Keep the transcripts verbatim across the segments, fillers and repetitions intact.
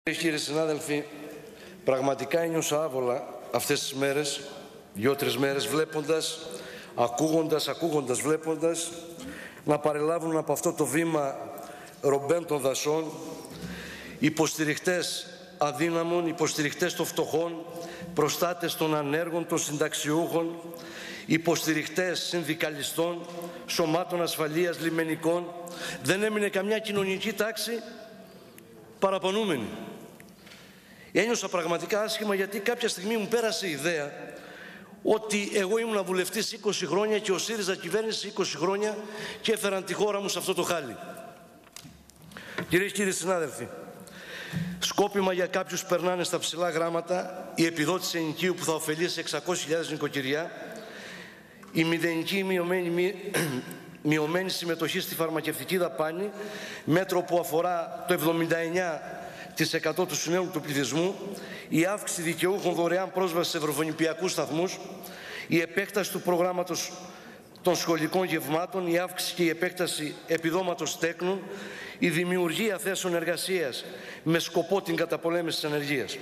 Κύριοι συνάδελφοι, πραγματικά ένιωσα άβολα αυτές τις μέρες, δύο-τρεις μέρες, βλέποντας, ακούγοντας, ακούγοντας, βλέποντας, να παρελάβουν από αυτό το βήμα ρομπέν των δασών, υποστηριχτές αδύναμων, υποστηριχτές των φτωχών, προστάτες των ανέργων, των συνταξιούχων, υποστηριχτές συνδικαλιστών, σωμάτων ασφαλείας, λιμενικών. Δεν έμεινε καμιά κοινωνική τάξη παραπονούμενη. Ένιωσα πραγματικά άσχημα, γιατί κάποια στιγμή μου πέρασε η ιδέα ότι εγώ ήμουν βουλευτής είκοσι χρόνια και ο ΣΥΡΙΖΑ κυβέρνηση είκοσι χρόνια και έφεραν τη χώρα μου σε αυτό το χάλι. Κυρίες και κύριοι συνάδελφοι, σκόπιμα για κάποιους περνάνε στα ψηλά γράμματα η επιδότηση ενοικίου που θα ωφελήσει εξακόσιες χιλιάδες νοικοκυριά, η μηδενική μειωμένη, μη, μειωμένη συμμετοχή στη φαρμακευτική δαπάνη, μέτρο που αφορά το εβδομήντα εννέα τοις εκατό του συνόλου του πληθυσμού, η αύξηση δικαιούχων δωρεάν πρόσβαση σε ευρωβονηπιακούς σταθμούς, η επέκταση του προγράμματος των σχολικών γευμάτων, η αύξηση και η επέκταση επιδόματος τέκνων, η δημιουργία θέσεων εργασίας με σκοπό την καταπολέμηση της ανεργίας.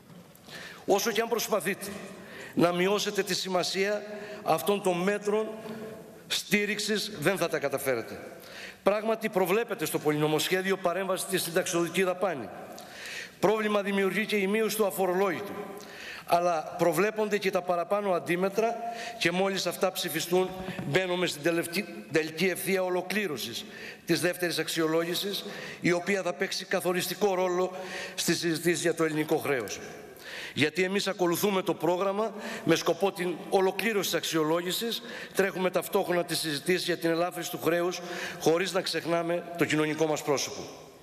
Όσο και αν προσπαθείτε να μειώσετε τη σημασία αυτών των μέτρων στήριξης, δεν θα τα καταφέρετε. Πράγματι προβλέπεται στο πολυνομοσχέδιο παρέμβαση στη συνταξιοδοτική δαπάνη. Πρόβλημα δημιουργεί και η μείωση του αφορολόγητου. Αλλά προβλέπονται και τα παραπάνω αντίμετρα και μόλις αυτά ψηφιστούν μπαίνουμε στην τελική ευθεία ολοκλήρωσης της δεύτερης αξιολόγησης, η οποία θα παίξει καθοριστικό ρόλο στις συζητήσεις για το ελληνικό χρέος. Γιατί εμείς ακολουθούμε το πρόγραμμα με σκοπό την ολοκλήρωση της αξιολόγησης, τρέχουμε ταυτόχρονα τις συζητήσεις για την ελάφρυνση του χρέους, χωρίς να ξεχνάμε το κοινωνικό μας πρόσωπο.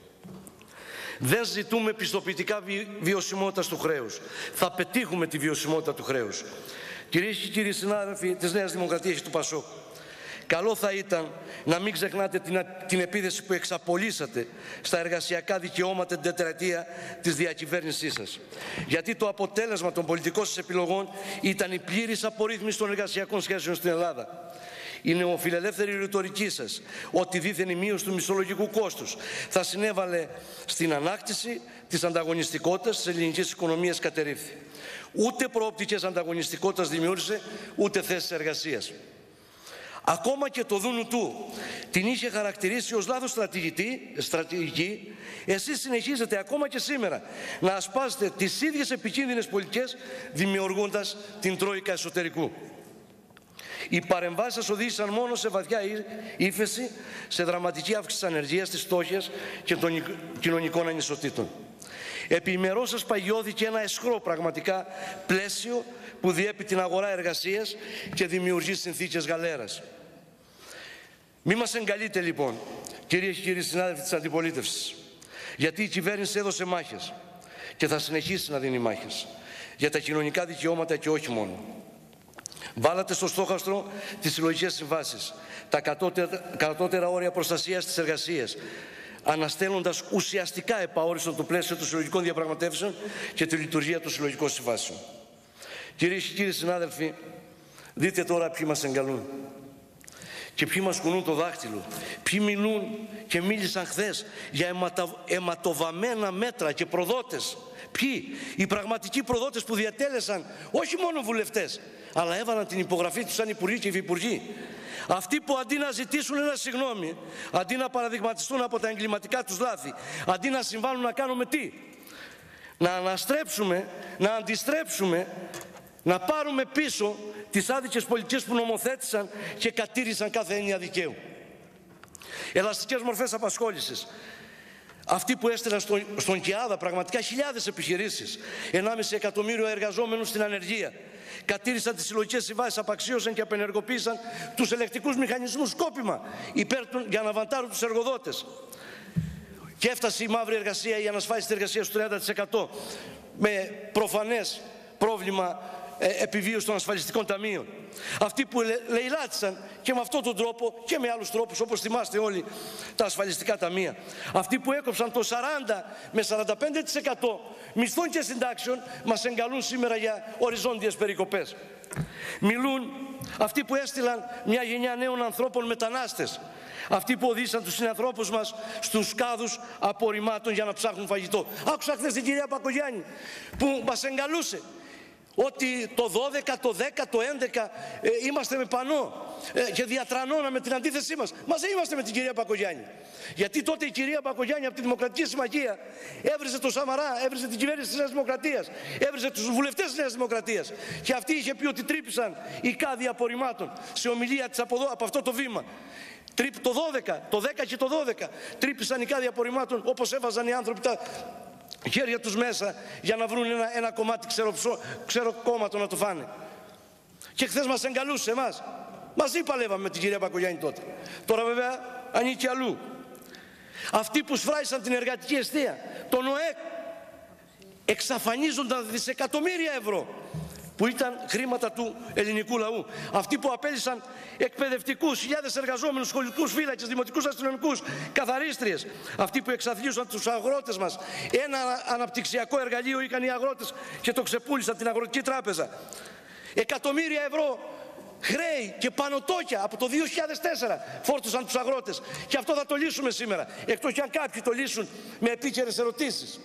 Δεν ζητούμε πιστοποιητικά βι... βιωσιμότητας του χρέους. Θα πετύχουμε τη βιωσιμότητα του χρέους. Κυρίες και κύριοι συνάδελφοι της Νέας Δημοκρατίας και του ΠΑΣΟΚ, καλό θα ήταν να μην ξεχνάτε την, την επίθεση που εξαπολύσατε στα εργασιακά δικαιώματα την τετραετία της διακυβέρνησής σας. Γιατί το αποτέλεσμα των πολιτικών σας επιλογών ήταν η πλήρης απορρίθμιση των εργασιακών σχέσεων στην Ελλάδα. Η νεοφιλελεύθερη ρητορική σας, ότι δήθεν η μείωση του μισθολογικού κόστους θα συνέβαλε στην ανάκτηση της ανταγωνιστικότητας της ελληνικής οικονομίας, κατερρίφθη. Ούτε προοπτικές ανταγωνιστικότητας δημιούργησε, ούτε θέσεις εργασίας. Ακόμα και το δούνου του την είχε χαρακτηρίσει ως λάθος στρατηγική, εσείς συνεχίζετε ακόμα και σήμερα να ασπάζετε τις ίδιες επικίνδυνες πολιτικές, δημιουργώντας την τρόικα εσωτερικού. Οι παρεμβάσεις σας οδήγησαν μόνο σε βαθιά ύφεση, σε δραματική αύξηση της ανεργίας, της φτώχειας και των κοινωνικών ανισοτήτων. Επιμερώς σας παγιώθηκε ένα αισχρό πραγματικά πλαίσιο που διέπει την αγορά εργασίας και δημιουργεί συνθήκες γαλέρας. Μη μας εγκαλείτε λοιπόν, κυρίες και κύριοι συνάδελφοι της αντιπολίτευσης, γιατί η κυβέρνηση έδωσε μάχες και θα συνεχίσει να δίνει μάχες για τα κοινωνικά δικαιώματα και όχι μόνο. Βάλατε στο στόχαστρο τις συλλογικές συμβάσεις, τα κατώτερα, κατώτερα όρια προστασίας της εργασίας, αναστέλλοντας ουσιαστικά επαόριστο το πλαίσιο των συλλογικών διαπραγματεύσεων και τη λειτουργία των συλλογικών συμβάσεων. Κυρίες και κύριοι συνάδελφοι, δείτε τώρα ποιοι μας εγκαλούν και ποιοι μας κουνούν το δάχτυλο, ποιοι μιλούν και μίλησαν χθες για αιματο, αιματοβαμμένα μέτρα και προδότες. Ποιοι? Οι πραγματικοί προδότες που διατέλεσαν όχι μόνο βουλευτές, αλλά έβαλαν την υπογραφή τους σαν υπουργοί και υφυπουργοί. Αυτοί που αντί να ζητήσουν ένα συγγνώμη, αντί να παραδειγματιστούν από τα εγκληματικά τους λάθη, αντί να συμβάλλουν να κάνουμε τι? Να αναστρέψουμε, να αντιστρέψουμε, να πάρουμε πίσω τις άδικες πολιτικές που νομοθέτησαν και κατήρισαν κάθε έννοια δικαίου. Ελαστικές μορφές απασχόλησης. Αυτοί που έστειλαν στο, στον ΚΕΑΔΑ πραγματικά χιλιάδες επιχειρήσεις, ενάμιση εκατομμύριο εργαζόμενους στην ανεργία, κατήρισαν τις συλλογικές συμβάσεις, απαξίωσαν και απενεργοποίησαν τους ελεκτικούς μηχανισμούς σκόπιμα υπέρ των, για να βαντάρουν τους εργοδότες. Και έφτασε η μαύρη εργασία, η ανασφάλιστη εργασία στο τριάντα τοις εκατό με προφανές πρόβλημα ε, επιβίωση των ασφαλιστικών ταμείων. Αυτοί που λε, λαιλάτισαν και με αυτόν τον τρόπο και με άλλους τρόπους, όπως θυμάστε όλοι, τα ασφαλιστικά ταμεία. Αυτοί που έκοψαν το σαράντα με σαράντα πέντε τοις εκατό μισθών και συντάξεων μας εγκαλούν σήμερα για οριζόντιες περικοπές. Μιλούν αυτοί που έστειλαν μια γενιά νέων ανθρώπων μετανάστες, Αυτοί που οδήγησαν τους συνανθρώπους μας στους κάδους απορριμμάτων για να ψάχνουν φαγητό. Άκουσα χθες την κυρία Πακογιάννη που μας εγκαλούσε ότι το δώδεκα, το δέκα, το έντεκα ε, είμαστε με πανό ε, και διατρανώναμε την αντίθεσή μας. Μας δεν είμαστε με την κυρία Πακογιάννη. Γιατί τότε η κυρία Πακογιάννη από τη Δημοκρατική Συμμαχία έβριζε τον Σαμαρά, έβριζε την κυβέρνηση της Νέας Δημοκρατίας, έβριζε τους βουλευτές της Νέας Δημοκρατίας. Και αυτή είχε πει ότι τρύπησαν οι κάδοι απορριμμάτων σε ομιλία της από, εδώ, από αυτό το βήμα. Το δώδεκα, το δέκα και το δώδεκα τρύπησαν οι κάδοι απορριμμάτων όπως έβαζαν οι άνθρωποι τα χέρια τους μέσα για να βρουν ένα, ένα κομμάτι ξεροπσό, ξεροκόμματο να το φάνε. Και χθες μας εγκαλούσε εμάς. Μαζί παλεύαμε με την κυρία Πακογιάννη τότε. Τώρα βέβαια ανήκει αλλού. Αυτοί που σφράγισαν την εργατική εστία, τον ΟΕΚ, εξαφανίζονταν δισεκατομμύρια ευρώ που ήταν χρήματα του ελληνικού λαού. Αυτοί που απέλυσαν εκπαιδευτικούς, χιλιάδες εργαζόμενους, σχολικούς φύλακες, δημοτικούς αστυνομικούς, καθαρίστριες. Αυτοί που εξαθλίωσαν τους αγρότες μας. Ένα αναπτυξιακό εργαλείο είχαν οι αγρότες και το ξεπούλησαν την Αγροτική Τράπεζα. Εκατομμύρια ευρώ χρέη και πανωτόκια από το δύο χιλιάδες τέσσερα φόρτωσαν τους αγρότες. Και αυτό θα το λύσουμε σήμερα. Εκτός κι αν κάποιοι το λύσουν με επίκαιρες ερωτήσεις.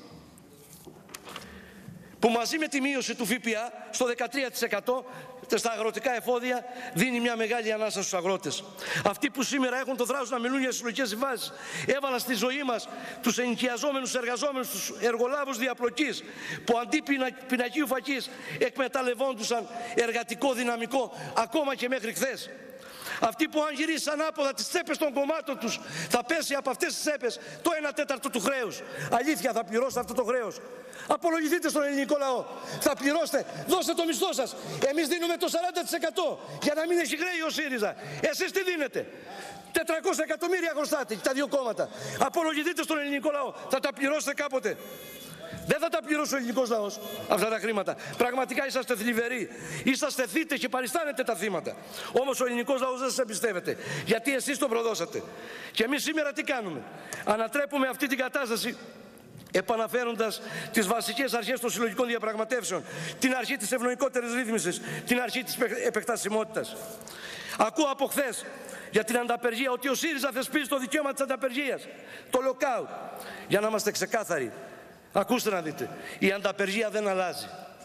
Που μαζί με τη μείωση του ΦΠΑ στο δεκατρία τοις εκατό στα αγροτικά εφόδια δίνει μια μεγάλη ανάσα στους αγρότες. Αυτοί που σήμερα έχουν το θράσος να μιλούν για συλλογικές συμβάσεις, έβαλαν στη ζωή μας τους ενοικιαζόμενους εργαζόμενους, τους εργολάβους διαπλοκής, που αντί πινακίου φακής εκμεταλλευόντουσαν εργατικό δυναμικό ακόμα και μέχρι χθες. Αυτοί που αν γυρίσει ανάποδα τις τσέπες των κομμάτων τους θα πέσει από αυτές τις τσέπες το ένα τέταρτο του χρέους. Αλήθεια, θα πληρώσετε αυτό το χρέος? Απολογηθείτε στον ελληνικό λαό. Θα πληρώσετε, δώστε το μισθό σας. Εμείς δίνουμε το σαράντα τοις εκατό για να μην έχει χρέη ο ΣΥΡΙΖΑ. Εσείς τι δίνετε? τετρακόσια εκατομμύρια χρωστάτε τα δύο κόμματα. Απολογηθείτε στον ελληνικό λαό. Θα τα πληρώσετε κάποτε? Δεν θα τα πληρώσει ο ελληνικός λαός αυτά τα χρήματα. Πραγματικά είσαστε θλιβεροί. Είσαστε θύτες και παριστάνετε τα θύματα. Όμως ο ελληνικός λαός δεν σας εμπιστεύεται. Γιατί εσείς το προδώσατε. Και εμείς σήμερα τι κάνουμε? Ανατρέπουμε αυτή την κατάσταση επαναφέροντας τις βασικές αρχές των συλλογικών διαπραγματεύσεων, την αρχή της ευνοϊκότερης ρύθμισης, την αρχή της επεκτασιμότητας. Ακούω από χθες για την ανταπεργία ότι ο ΣΥΡΙΖΑ θεσπίζει το δικαίωμα της ανταπεργίας, το lockout. Για να είμαστε ξεκάθαροι, ακούστε να δείτε, η ανταπεργία δεν αλλάζει.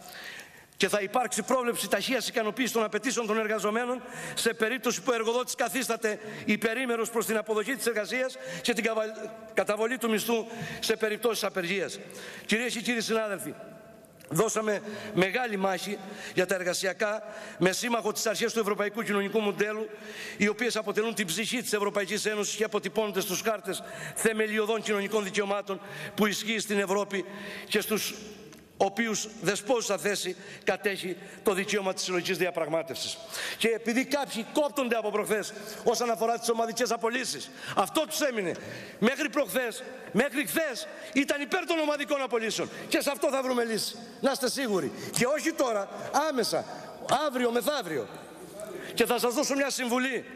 Και θα υπάρξει πρόβλεψη ταχείας ικανοποίησης των απαιτήσεων των εργαζομένων σε περίπτωση που ο εργοδότης καθίσταται υπερήμερος προς την αποδοχή της εργασίας και την καταβολή του μισθού σε περιπτώσεις απεργίας. Κυρίες και κύριοι συνάδελφοι, δώσαμε μεγάλη μάχη για τα εργασιακά με σύμμαχο τις αρχές του ευρωπαϊκού κοινωνικού μοντέλου, οι οποίες αποτελούν την ψυχή της Ευρωπαϊκής Ένωσης και αποτυπώνονται στους χάρτες θεμελιωδών κοινωνικών δικαιωμάτων που ισχύει στην Ευρώπη και στους οποίους δεσπόζουσα θέση κατέχει το δικαίωμα της συλλογικής διαπραγμάτευσης. Και επειδή κάποιοι κόπτονται από προχθές όσον αφορά τις ομαδικές απολύσεις, αυτό τους έμεινε. Μέχρι προχθές, μέχρι χθες ήταν υπέρ των ομαδικών απολύσεων και σε αυτό θα βρούμε λύση. Να είστε σίγουροι. Και όχι τώρα, άμεσα, αύριο, μεθαύριο. Και θα σας δώσω μια συμβουλή.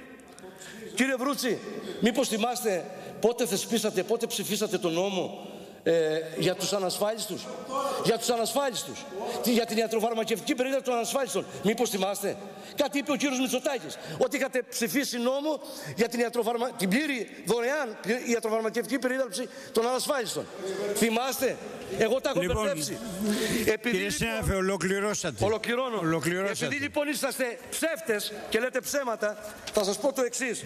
Κύριε Βρούτσι, μήπως θυμάστε πότε θεσπίσατε, πότε ψηφίσατε τον νόμο Ε, για τους ανασφάλιστους, για τους ανασφάλιστους, για την ιατροφαρμακευτική περίοδο των ανασφάλιστων. Μήπως θυμάστε? Κάτι είπε ο κύριος Μητσοτάκης, ότι είχατε ψηφίσει νόμο για την, ιατροφαρμα... την πλήρη δωρεάν ιατροφαρμακευτική περίθαλψη των ανασφάλιστων. Θυμάστε? Εγώ τα έχω λοιπόν, μπερδέψει. Κύριε συνάδελφε, ολοκληρώσατε. Ολοκληρώνω. Ολοκληρώσατε. Επειδή λοιπόν είσαστε ψεύτες και λέτε ψέματα, θα σας πω το εξής.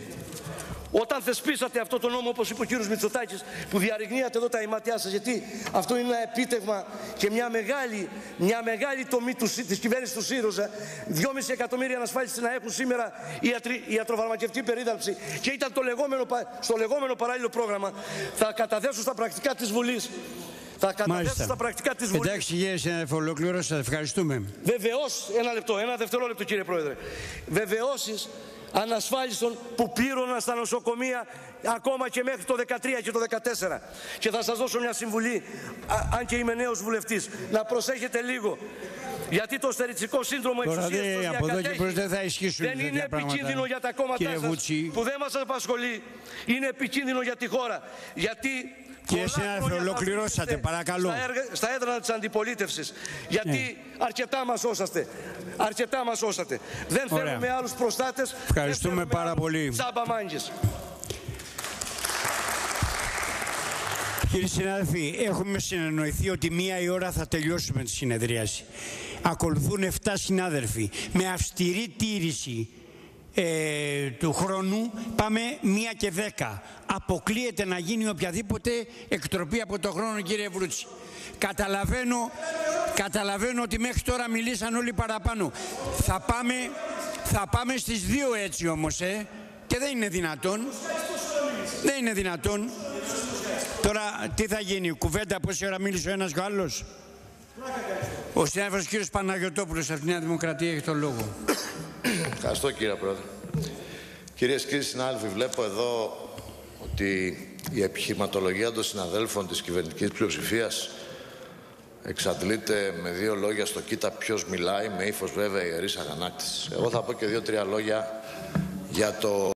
Όταν θεσπίσατε αυτό το νόμο, όπως είπε ο κύριος Μητσοτάκης, που διαρριγνύατε εδώ τα ηματιά σας, γιατί αυτό είναι ένα επίτευγμα και μια μεγάλη, μια μεγάλη τομή του, της κυβέρνησης του ΣΥΡΙΖΑ, δυόμισι εκατομμύρια ανασφάλιστοι να έχουν σήμερα ιατρι, ιατροφαρμακευτική περίθαλψη, και ήταν το λεγόμενο, στο λεγόμενο παράλληλο πρόγραμμα, θα καταθέσω στα πρακτικά της Βουλής. Θα καταθέσω στα πρακτικά της Βουλής. Εντάξει, κύριε συνάδελφε, ολοκληρώσατε. Ευχαριστούμε. Βεβαιώς, ένα λεπτό, ένα δευτερόλεπτο, κύριε Πρόεδρε. Βεβαιώσεις ανασφάλιστων που πλήρωναν στα νοσοκομεία ακόμα και μέχρι το δεκατρία και το δεκατέσσερα. Και θα σας δώσω μια συμβουλή, α, αν και είμαι νέος βουλευτής, να προσέχετε λίγο. Γιατί το στεριτσικό σύνδρομο εξουσίας δεν, από εδώ και προς δεν θα ισχύσουν δεν είναι επικίνδυνο για τα κόμματά σας, που δεν μας απασχολεί. Είναι επικίνδυνο για τη χώρα. Γιατί κύριε συνάδελφε, ολοκληρώσατε, παρακαλώ. Στα, έργα, στα έδρανα της αντιπολίτευσης. Γιατί ναι. αρκετά μας σώσατε. Αρκετά μας σώσατε. Δεν θέλουμε άλλους προστάτες. Ευχαριστούμε πάρα πολύ. Τσάμπα μάγκες. Κύριοι συνάδελφοι, έχουμε συνεννοηθεί ότι μία η ώρα θα τελειώσουμε τη συνεδρίαση. Ακολουθούν εφτά συνάδελφοι. Με αυστηρή τήρηση ε, του χρόνου πάμε μία και δέκα. Αποκλείεται να γίνει οποιαδήποτε εκτροπή από το χρόνο, κύριε Βρούτση. Καταλαβαίνω, καταλαβαίνω ότι μέχρι τώρα μιλήσαν όλοι παραπάνω. Θα πάμε, θα πάμε στις δύο έτσι όμως, ε, και δεν είναι δυνατόν. Δεν είναι δυνατόν. Τώρα τι θα γίνει, κουβέντα πόση ώρα μίλησε ο ένας και ο άλλος. Ο συνάδελφος κύριος Παναγιωτόπουλος από τη Νέα Δημοκρατία έχει τον λόγο. Ευχαριστώ κύριε Πρόεδρε. Κυρίες και κύριοι συνάδελφοι, βλέπω εδώ ότι η επιχειρηματολογία των συναδέλφων της κυβερνητικής πλειοψηφίας εξαντλείται με δύο λόγια στο κοίτα ποιος μιλάει, με ύφος βέβαια ιερής αγανάκτησης. Εγώ θα πω και δύο-τρία λόγια για το